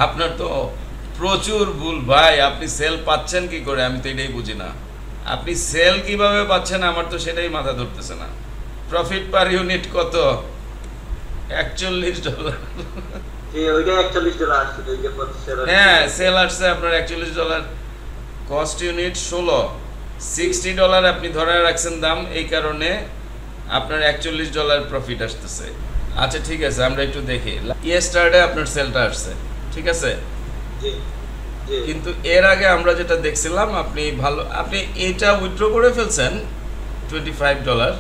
আপনার তো প্রচুর ভুল ভাই। আপনি সেল পাচ্ছেন কি করে আমি তো এটাই বুঝি না। আপনি সেল কিভাবে পাচ্ছেন আমার তো সেটাই মাথা ধরতেছে না। প্রফিট পার ইউনিট কত? $41। হ্যাঁ, সেল আসছে আপনার $41, কস্ট ইউনিট 16, $60 আপনি ধরে রাখছেন দাম, এই কারণে আপনার $41 প্রফিট আসতেছে। আচ্ছা ঠিক আছে, আমরা একটু দেখি। ইয়েস্টারডে আপনার সেলটা আসছে, ঠিক আছে, কিন্তু এর আগে আমরা যেটা দেখছিলাম আপনি এটা উইথড্র করে ফেলছেন $25।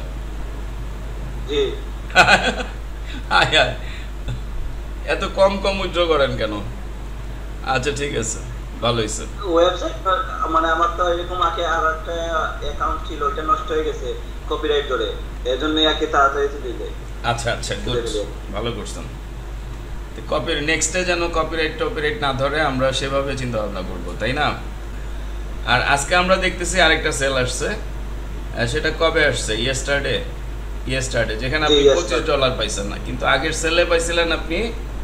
এত কম উইথড্র করেন কেন? আচ্ছা ঠিক আছে, ভালো হয়েছে। ওয়েবসাইট মানে আমার তো এরকম আগে আর একটা অ্যাকাউন্ট ছিল, ওটা নষ্ট হয়ে গেছে কপিরাইট ধরে, এজন্যই আর কি তাড়াতাড়ি দিলে। আচ্ছা গুড, ভালো করছেন। নেক্সটে যেন কপিরাইট না ধরে আমরা সেভাবে চিন্তা ভাবনা করবো, তাই না? আর আজকে আমরা দেখতেছি আরেকটা সেল আসছে, সেটা কবে আসছে? ইয়েস্টারডে, যেখানে আপনি $25 পাইছেন না, কিন্তু আগের সেলে পাইছিলেন আপনি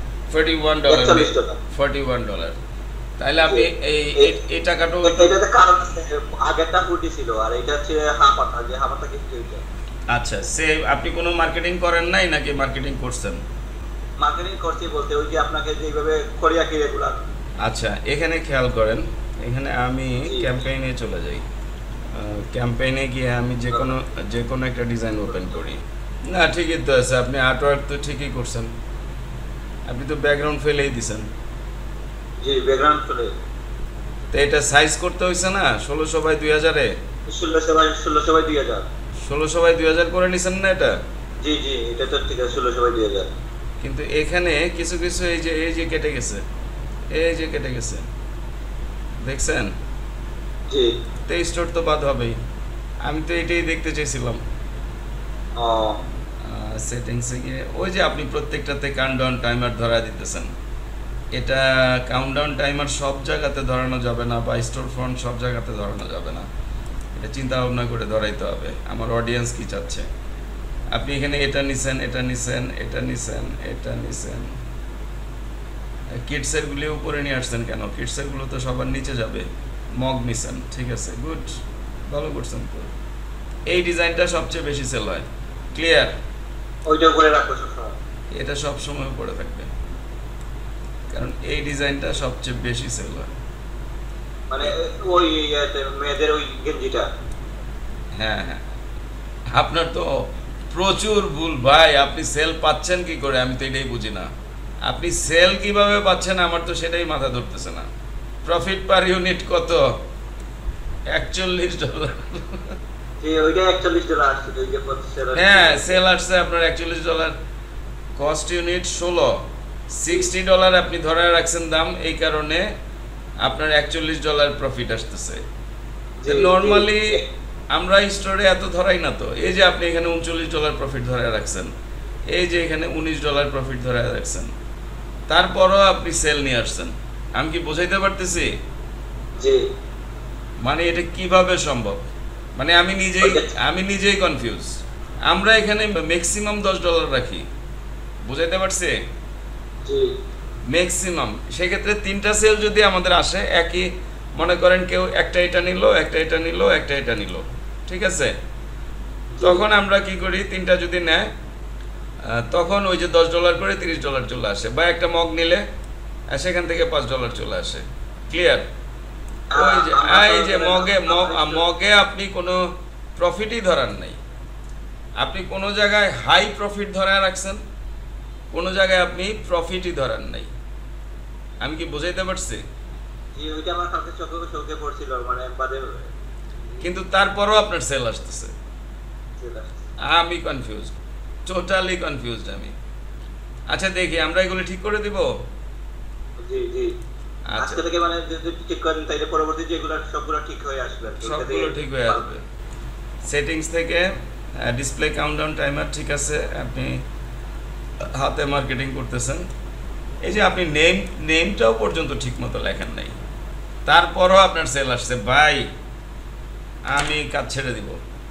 $41। তাহলে আপনি এই টাকাটাও আগেরটা 40 ছিল আর এটা হচ্ছে হাফাটা, যে হাফাটা গিফট হইছে। আচ্ছা, আপনি কোনো মার্কেটিং করেন নাই নাকি মার্কেটিং করছেন? মার্কেটিং করছি বলতে ওই যে আপনাকে যেভাবে কোরিয়া কি রেগুলার। আচ্ছা, এখানে খেয়াল করেন, এখানে আমি ক্যাম্পেইনে চলে যাই। ক্যাম্পেইনে গিয়ে আমি যে কোনো একটা ডিজাইন ওপেন করি। না ঠিকই তো আছে, আপনি আর্টওয়ার্ক তো ঠিকই করছেন, আপনি তো ব্যাকগ্রাউন্ড ফেলেই দিছেন। জি, ব্যাকগ্রাউন্ড ফেলে। তো এটা সাইজ করতে হইছে না 16/2000 এ? 16/2000 16/2000 করে নিছেন না এটা? জি, এটা তো ঠিক আছে 16/2000। কিন্তু এখানে কিছু এই যে কেটে গেছে, দেখছেন? জি, 23 তো বাদ হবেই। আমি তো এটাই দেখতে চাইছিলাম। সেটিংসে গিয়ে ওই যে আপনি প্রত্যেকটাতে কাউন্টডাউন টাইমার ধরা দিতেছেন, এটা কাউন্টডাউন টাইমার সব জায়গাতে ধরানো যাবে না, বা স্টোর ফ্রন্ট সব জায়গাতে ধরানো যাবে না, এটা চিন্তা ভাবনা করে ধরাইতে হবে আমার অডিয়েন্স কি চাচ্ছে। আপনি এখানে এটা নিছেন, কিডসের গুলি উপরে নিয়ে আসছেন কেন? কিডসের গুলো তো সবার নিচে যাবে। মগ নিছেন, ঠিক আছে, গুড, ভালো করছেন তো। এই ডিজাইনটা সবচেয়ে বেশি সেল হয়, ক্লিয়ার? ওইটা উপরে রাখো সবসময়, এটা সব সময় উপরে থাকবে, কারণ এই ডিজাইনটা সবচেয়ে বেশি সেল হয়। মানে ওই মেয়েদের ওই গেঞ্জিটা। হ্যাঁ, আপনার তো প্রচুর ভুল ভাই। আপনি সেল পাচ্ছেন কি করে আমি তো এটাই বুঝি না। আপনি সেল কিভাবে পাচ্ছেন আমার তো সেটাই মাথা ধরতেছে না। প্রফিট পার ইউনিট কত? $41। হ্যাঁ, সেল আসছে আপনার $41, কস্ট ইউনিট 16, $60 আপনি ধরে রাখছেন দাম, এই কারণে আপনার $41 প্রফিট আসতেছে। নর্মালি আমরা স্টোরে এত ধরাই না তো। এই যে আপনি এখানে $39 প্রফিট ধরে রাখছেন, এই যে এখানে $19 প্রফিট ধরে রাখছেন, তারপরও আপনি সেল নিয়ে আসছেন। আমি কি বোঝাইতে পারতেছি? মানে এটা কিভাবে সম্ভব? মানে আমি নিজেই কনফিউজ। আমরা এখানে ম্যাক্সিমাম $10 রাখি, বুঝাইতে পারছি? ম্যাক্সিমাম। সেক্ষেত্রে 3টা সেল যদি আমাদের আসে, একই মনে করেন কেউ একটা এটা নিল, ঠিক আছে, তখন আমরা কি করি, 3টা যদি নেয় তখন ওই যে $10 করে $30 চলে আসে, বা একটা মগ নিলে সেখান থেকে $5 চলে আসে, ক্লিয়ার? এই যে মগে আপনি কোনো প্রফিটই ধরার নাই। আপনি কোনো জায়গায় হাই প্রফিট ধরে রাখছেন, কোনো জায়গায় আপনি প্রফিটই ধরার নাই। আমি কি বুঝাইতে পারছি? কিন্তু তারপরও আপনার সেল আসতেছে। আমি কনফিউজড, টোটালি কনফিউজড আমি। আচ্ছা দেখি আমরা এগুলো ঠিক করে দিব। আজকে থেকে মানে যদি ঠিক করেন তাইলে পরবর্তী যেগুলো সবগুলো ঠিক হয়ে আসবে, সেটিংস থেকে ডিসপ্লে কাউন্টডাউন টাইমার, ঠিক আছে, আপনি হাতে মার্কেটিং করতেছেন। এই যে আপনি নেমটাও পর্যন্ত ঠিকমতো লেখেন নাই, তারপরও আপনার সেল আসছে। ভাই আমি কাজ ছেড়ে দিব।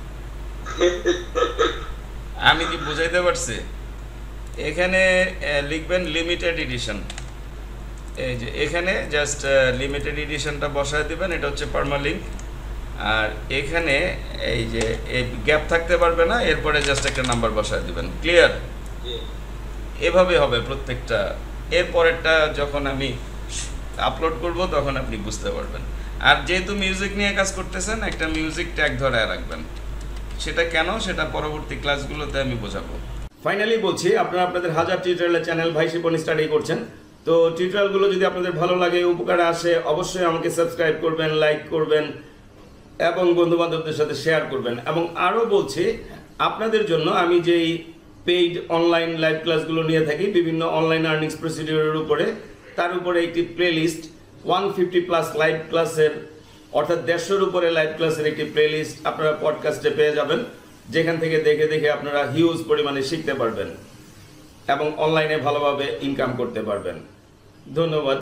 আমি কি বুঝাইতে পারছি? এখানে লিখবেন লিমিটেড এডিশন, এই যে এখানে জাস্ট লিমিটেড এডিশনটা বসায় দিবেন, এটা হচ্ছে পার্মালিঙ্ক। আর এখানে এই যে এই গ্যাপ থাকতে পারবে না, এরপরে জাস্ট একটা নাম্বার বসায় দিবেন। ক্লিয়ার? এভাবে হবে প্রত্যেকটা। এরপরেরটা যখন আমি আপলোড করব তখন আপনি বুঝতে পারবেন। আর যেহেতু মিউজিক নিয়ে কাজ করতেছেন, একটা মিউজিক ট্যাগ ধরে রাখবেন। সেটা কেন, সেটা পরবর্তী ক্লাসগুলোতে আমি বোঝাবো। ফাইনালি বলছি, আপনারা আপনাদের হাজার টিউটোরিয়ালের চ্যানেল ভাইশিপন স্টাডি করছেন। তো টিউটোরিয়ালগুলো যদি আপনাদের ভালো লাগে, উপকারে আসে, অবশ্যই আমাকে সাবস্ক্রাইব করবেন, লাইক করবেন এবং বন্ধুবান্ধবদের সাথে শেয়ার করবেন। এবং আরও বলছি, আপনাদের জন্য আমি যেই পেইড অনলাইন লাইভ ক্লাসগুলো নিয়ে থাকি বিভিন্ন অনলাইন আর্নিংস প্রসিডিওরের উপরে, তার উপরে একটি প্লেলিস্ট 150+ লাইভ ক্লাসের, অর্থাৎ 150-এর উপরে লাইভ ক্লাসের একটি প্লেলিস্ট আপনারা পডকাস্টে পেয়ে যাবেন, যেখান থেকে দেখে দেখে আপনারা হিউজ পরিমাণে শিখতে পারবেন এবং অনলাইনে ভালোভাবে ইনকাম করতে পারবেন। ধন্যবাদ।